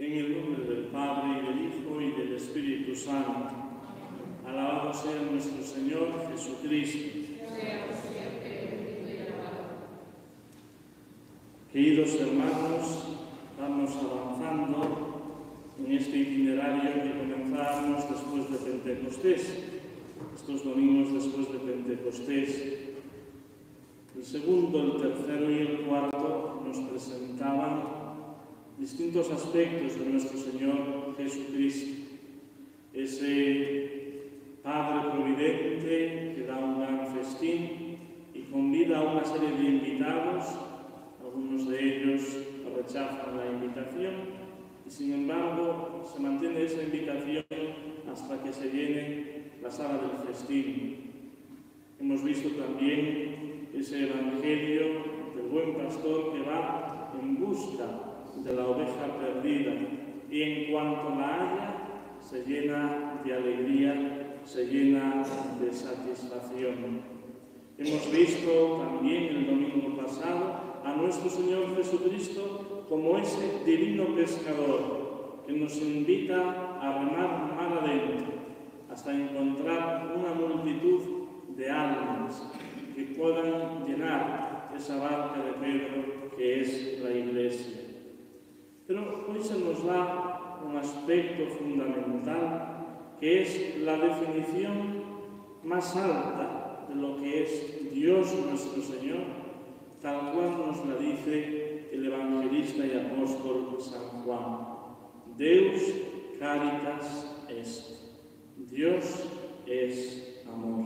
En el nombre del Padre, y del Hijo, y del Espíritu Santo. Alabado sea nuestro Señor Jesucristo. Queridos hermanos, vamos avanzando en este itinerario que comenzamos después de Pentecostés, estos domingos después de Pentecostés. El segundo, el tercero y el cuarto nos presentaban distintos aspectos de nuestro Señor Jesucristo. Ese Padre Providente que da un gran festín y convida a una serie de invitados. Algunos de ellos rechazan la invitación y, sin embargo, se mantiene esa invitación hasta que se llene la sala del festín. Hemos visto también ese Evangelio del buen pastor que va en busca de la oveja perdida y en cuanto la haya se llena de alegría, se llena de satisfacción. Hemos visto también el domingo pasado a nuestro Señor Jesucristo como ese divino pescador que nos invita a remar mar adentro hasta encontrar una multitud de almas que puedan llenar esa barca de Pedro que es la Iglesia. Pero hoy se nos da un aspecto fundamental que es la definición más alta de lo que es Dios nuestro Señor, tal cual nos la dice el evangelista y apóstol San Juan. Deus caritas est. Dios es amor.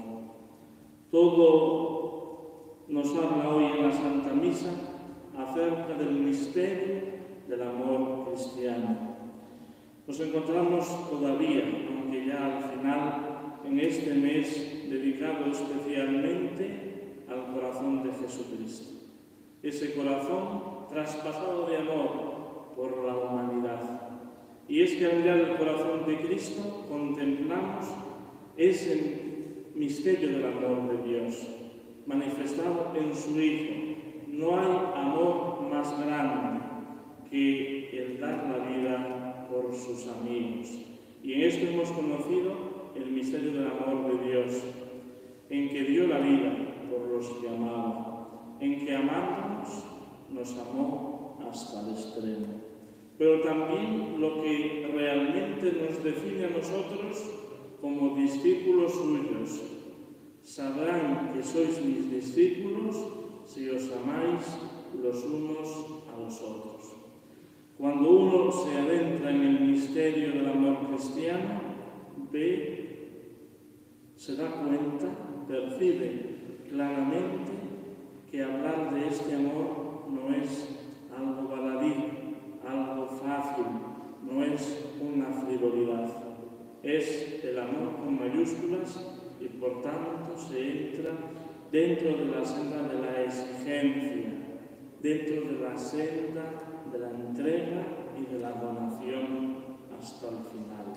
Todo nos habla hoy en la Santa Misa acerca del misterio del amor cristiano. Nos encontramos todavía, aunque ya al final, en este mes dedicado especialmente al corazón de Jesucristo. Ese corazón traspasado de amor por la humanidad. Y es que al mirar el corazón de Cristo contemplamos ese misterio del amor de Dios, manifestado en su Hijo. No hay amor más grande que el dar la vida por sus amigos. Y en esto hemos conocido el misterio del amor de Dios, en que dio la vida por los que amaba, en que amándonos nos amó hasta el extremo. Pero también lo que realmente nos define a nosotros como discípulos suyos. Sabrán que sois mis discípulos si os amáis los unos a los otros. Cuando uno se adentra en el misterio del amor cristiano, ve, se da cuenta, percibe claramente que hablar de este amor no es algo baladí, algo fácil, no es una frivolidad. Es el amor con mayúsculas y por tanto se entra dentro de la senda de la exigencia, dentro de la senda de la entrega y de la donación hasta el final.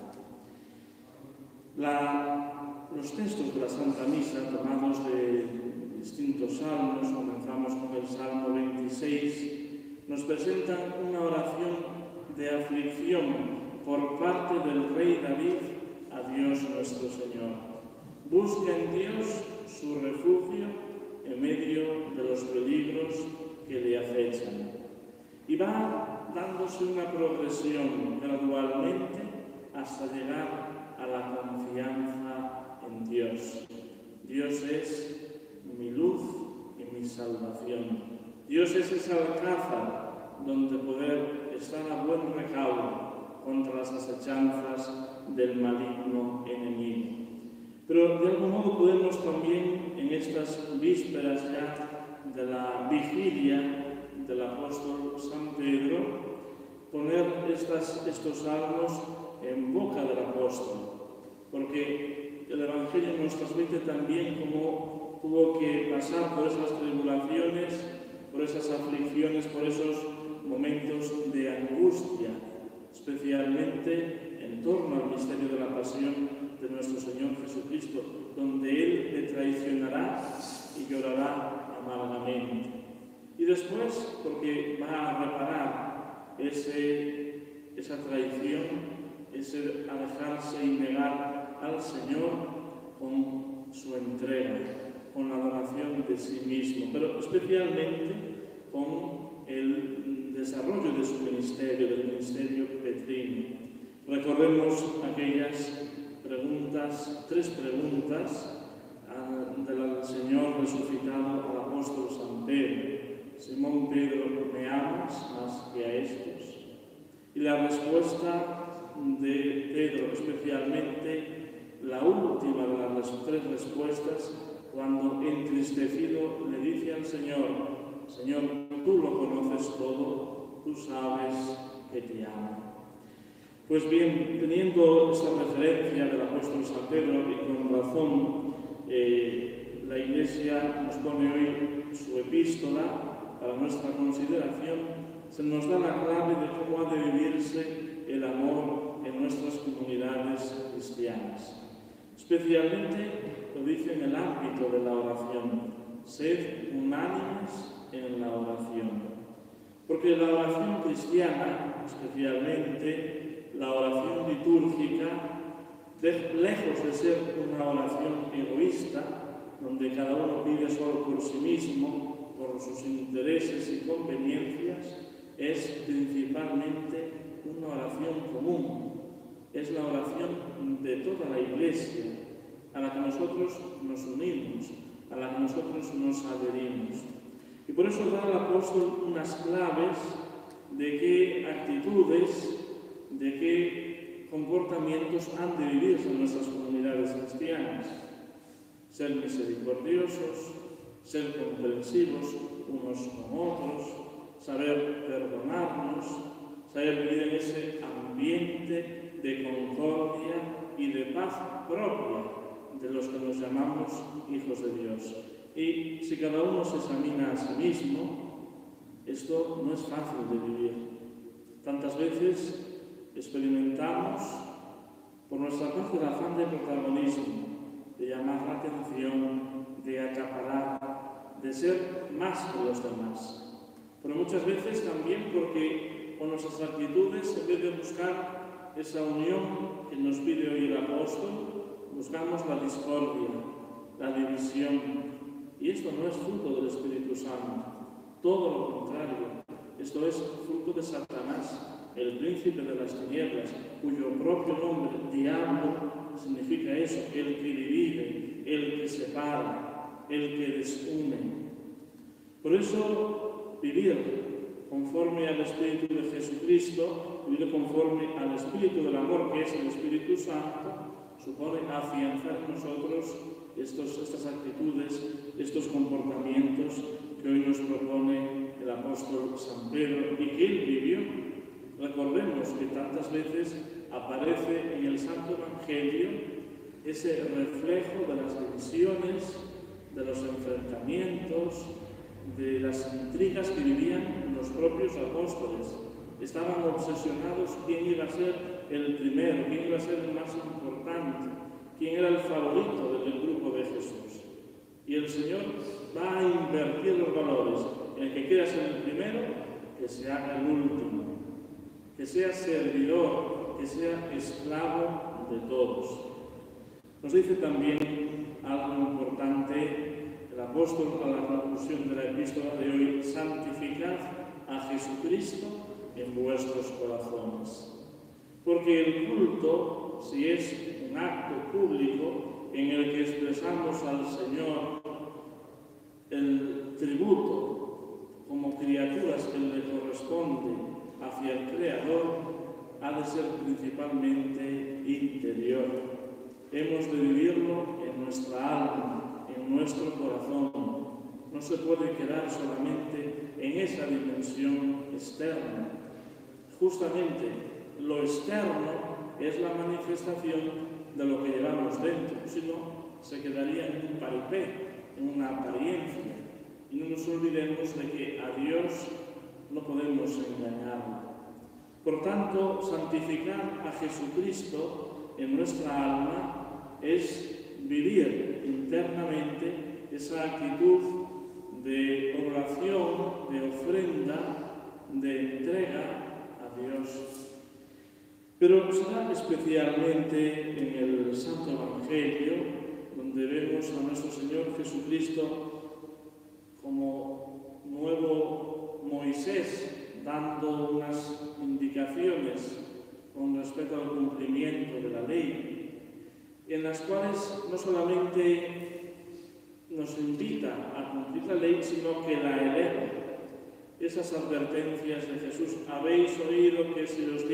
Los textos de la Santa Misa, tomados de distintos salmos, comenzamos con el Salmo 26, nos presentan una oración de aflicción por parte del rey David a Dios nuestro Señor. Busca en Dios su refugio en medio de los peligros que le acechan. Y va dándose una progresión gradualmente hasta llegar a la confianza en Dios. Dios es mi luz y mi salvación. Dios es ese alcázar donde poder estar a buen recaudo contra las asechanzas del maligno enemigo. Pero de algún modo podemos también en estas vísperas ya de la vigilia del apóstol San Pedro poner estos salmos en boca del apóstol, porque el Evangelio nos transmite también cómo tuvo que pasar por esas tribulaciones, por esas aflicciones, por esos momentos de angustia, especialmente en torno al misterio de la pasión de nuestro Señor Jesucristo, donde Él le traicionará y llorará amargamente. Y después, porque va a reparar ese esa traición, ese alejarse y negar al Señor con su entrega, con la adoración de sí mismo, pero especialmente con el desarrollo de su ministerio, del ministerio petrino. Recordemos aquellas preguntas, 3 preguntas del Señor resucitado al apóstol San Pedro. Simón Pedro, ¿me amas más que a estos? Y la respuesta de Pedro, especialmente la última de las 3 respuestas, cuando entristecido le dice al Señor: Señor, tú lo conoces todo, tú sabes que te amo. Pues bien, teniendo esta referencia del apóstol San Pedro, y con razón, la Iglesia nos pone hoy su epístola para nuestra consideración, se nos da la clave de cómo ha de vivirse el amor en nuestras comunidades cristianas. Especialmente lo dice en el ámbito de la oración: sed unánimes en la oración. Porque la oración cristiana, especialmente la oración litúrgica, lejos de ser una oración egoísta, donde cada uno pide solo por sí mismo, por sus intereses y conveniencias, es principalmente una oración común. Es la oración de toda la Iglesia, a la que nosotros nos unimos, a la que nosotros nos adherimos. Y por eso da el apóstol unas claves de qué actitudes, de qué comportamientos han de vivirse en nuestras comunidades cristianas. Ser misericordiosos, ser comprensivos unos con otros, saber perdonarnos, saber vivir en ese ambiente de concordia y de paz propia de los que nos llamamos hijos de Dios. Y si cada uno se examina a sí mismo, esto no es fácil de vivir. Tantas veces experimentamos por nuestra parte el afán de protagonismo, de llamar la atención, de acaparar, de ser más que los demás. Pero muchas veces también porque con nuestras actitudes, en vez de buscar esa unión que nos pide hoy el apóstol, buscamos la discordia, la división. Y esto no es fruto del Espíritu Santo, todo lo contrario. Esto es fruto de Satanás, el príncipe de las tinieblas, cuyo propio nombre, diablo, significa eso: el que divide, el que separa, el que desune. Por eso, vivir conforme al Espíritu de Jesucristo, vivir conforme al Espíritu del amor, que es el Espíritu Santo, supone afianzar en nosotros estas actitudes, estos comportamientos que hoy nos propone el apóstol San Pedro y que él vivió. Recordemos que tantas veces aparece en el Santo Evangelio ese reflejo de las divisiones, de los enfrentamientos, de las intrigas que vivían los propios apóstoles. Estaban obsesionados quién iba a ser el primero, quién iba a ser el más importante, quién era el favorito del grupo de Jesús. Y el Señor va a invertir los valores. El que quiera ser el primero, que sea el último, que sea servidor, que sea esclavo de todos. Nos dice también algo importante el apóstol a la conclusión de la epístola de hoy: santificad a Jesucristo en vuestros corazones. Porque el culto, si es un acto público en el que expresamos al Señor el tributo como criaturas que le corresponde hacia el Creador, ha de ser principalmente interior. Hemos de vivirlo en nuestra alma, en nuestro corazón. No se puede quedar solamente en esa dimensión externa. Justamente lo externo es la manifestación de lo que llevamos dentro, si no, se quedaría en un paripé, en una apariencia. Y no nos olvidemos de que a Dios no podemos engañarlo. Por tanto, santificar a Jesucristo en nuestra alma es vivir internamente esa actitud de oración, de ofrenda, de entrega a Dios. Pero será especialmente en el Santo Evangelio donde vemos a nuestro Señor Jesucristo como nuevo Moisés, dando unas indicaciones con respecto al cumplimiento de la ley, en las cuales no solamente nos invita a cumplir la ley, sino que la eleva. Esas advertencias de Jesús: habéis oído que se os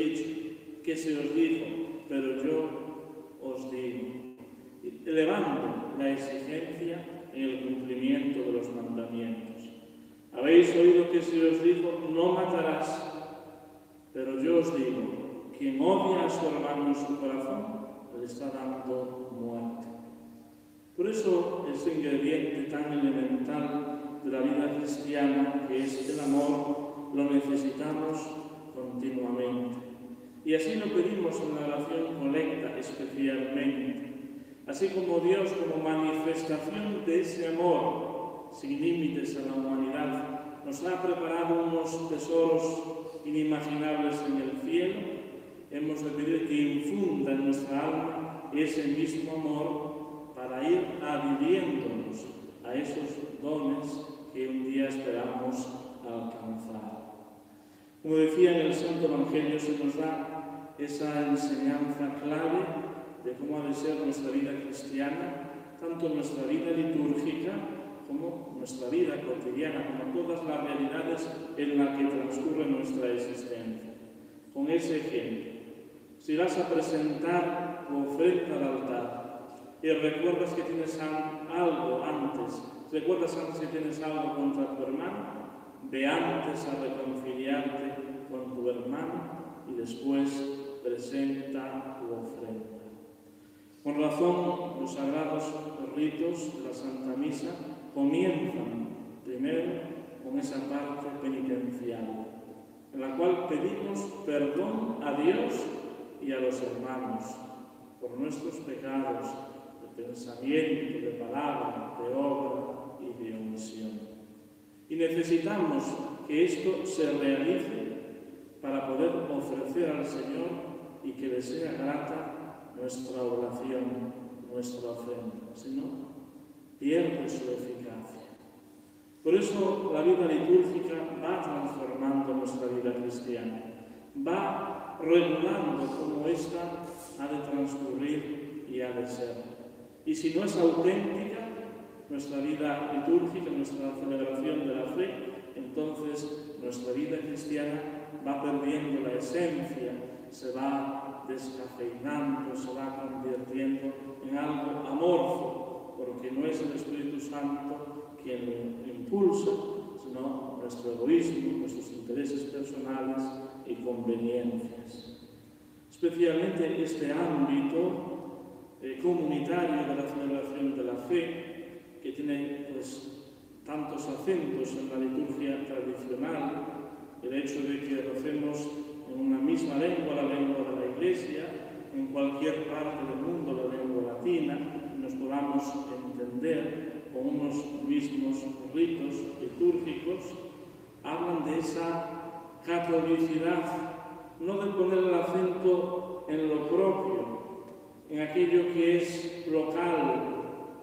dijo, pero yo os digo, elevando la exigencia en el cumplimiento de los mandamientos. Habéis oído que se os dijo: no matarás, pero yo os digo, quien odia a su hermano en su corazón, le está dando muerte. Por eso, este ingrediente tan elemental de la vida cristiana, que es el amor, lo necesitamos continuamente. Y así lo pedimos en la oración colecta especialmente. Así como Dios, como manifestación de ese amor sin límites a la humanidad, nos ha preparado unos tesoros inimaginables en el cielo, hemos de pedir que infunda en nuestra alma ese mismo amor para ir adhiriéndonos a esos dones que un día esperamos alcanzar. Como decía en el Santo Evangelio, se nos da esa enseñanza clave de cómo ha de ser nuestra vida cristiana, tanto nuestra vida litúrgica como nuestra vida cotidiana, como todas las realidades en las que transcurre nuestra existencia. Con ese ejemplo, si vas a presentar tu ofrenda al altar y recuerdas que tienes algo antes, recuerdas antes que tienes algo contra tu hermano, ve antes a reconciliarte con tu hermano y después presenta tu ofrenda. Con razón, los sagrados ritos de la Santa Misa comienzan primero con esa parte penitencial, en la cual pedimos perdón a Dios y a los hermanos por nuestros pecados de pensamiento, de palabra, de obra y de omisión. Y necesitamos que esto se realice para poder ofrecer al Señor y que le sea grata nuestra oración, nuestra ofrenda. Si no, pierde su eficacia. Por eso la vida litúrgica va transformando nuestra vida cristiana, va regulando cómo ésta ha de transcurrir y ha de ser. Y si no es auténtica nuestra vida litúrgica, nuestra celebración de la fe, entonces nuestra vida cristiana va perdiendo la esencia, se va descafeinando, se va convirtiendo en algo amorfo, porque no es el Espíritu Santo quien lo impulsa, sino nuestro egoísmo, nuestros intereses personales y conveniencias. Especialmente este ámbito comunitario de la celebración de la fe, que tiene tantos acentos en la liturgia tradicional, el hecho de que recemos en una misma lengua, la lengua de la Iglesia, en cualquier parte del mundo, la lengua latina, y nos podamos entender con unos mismos ritos litúrgicos, hablan de esa catolicidad, no de poner el acento en lo propio, en aquello que es local,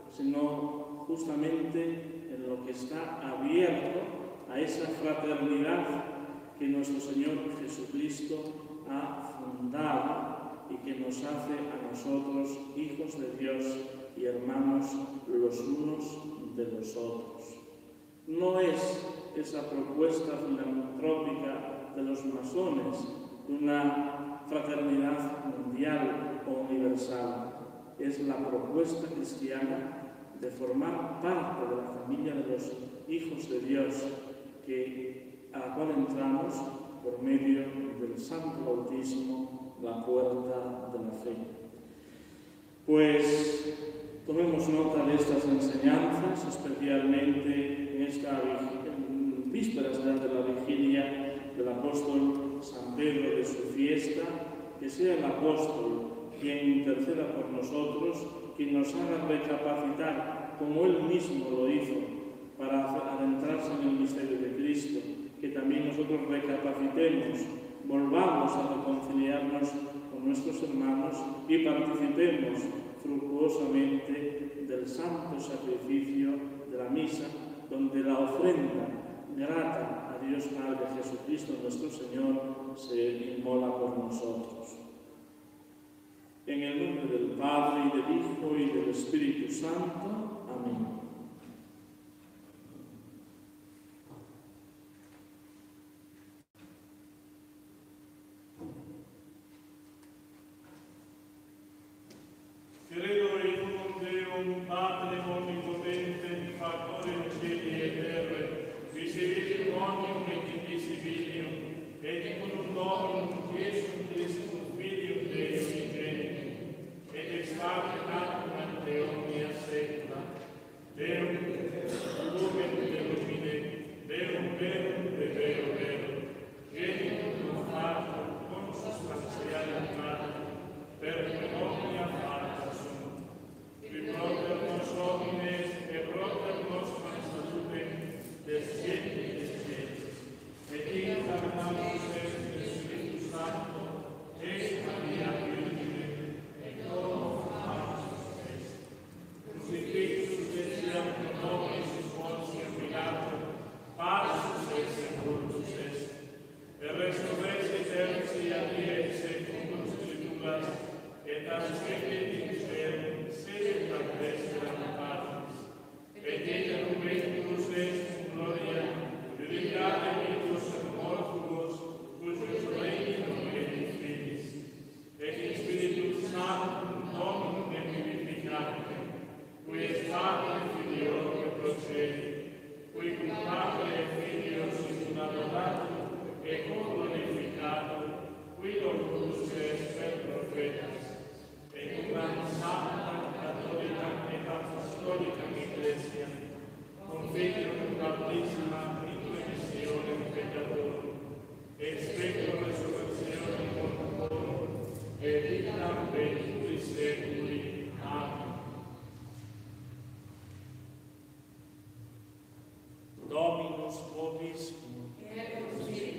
sino justamente en lo que está abierto a esa fraternidad que nuestro Señor Jesucristo ha fundado y que nos hace a nosotros hijos de Dios y hermanos los unos de los otros. No es esa propuesta filantrópica de los masones de una fraternidad mundial o universal, es la propuesta cristiana de formar parte de la familia de los hijos de Dios a la cual entramos por medio del Santo Bautismo, la puerta de la fe. Pues tomemos nota de estas enseñanzas, especialmente en esta vísperas de la vigilia del apóstol San Pedro de su fiesta, que sea el apóstol quien interceda por nosotros, quien nos haga recapacitar, como él mismo lo hizo, para adentrarse en el misterio de Cristo, que también nosotros recapacitemos, volvamos a reconciliarnos con con nuestros hermanos y participemos fructuosamente del santo sacrificio de la misa, donde la ofrenda grata a Dios Padre Jesucristo nuestro Señor se inmola por nosotros. En el nombre del Padre, y del Hijo, y del Espíritu Santo. Amén. Credo in un Deum, Padre onnipotente, fattore di cieli e terre, visibilium omnium et invisilium, et in unum Dominum Iesum Christum, Filium Dei unigenite, et ex parte natum ante omnia secula, Deum lumen de lumine, Deum verum de vero vero, genitum fatum, non substantiarum Patrum, per omnia fata sum, qui propter nos homines et propter nostra salute desciende des cielis, et incarnatus est Spiritus Sancto, et Maria Virgine, et Dominus est. Crucifixus etiam pro nobis Pontius Pilato, passus et sepultus est, et resurrexit tertii a die secundum Scripturas, et ascendit in caelum, sedit ad destra Patris, et iterum venturus est in gloria, vivificate vivos et mortuos, cujus regnum et in finis, et in Spiritus Sanctum Dominum et vivificante, qui est Pater Filio et procedi, qui cum Pater et Filio sunt adoratum et glorificatum, qui Dominus est per profetas, et una santa, cattolica et apostolica Ecclesia, confiterum baptisma in remissionem peccatorum, et specum resurrectionem mortuorum, et vitam veturi seculi. Amen. Dominus vobiscum. Et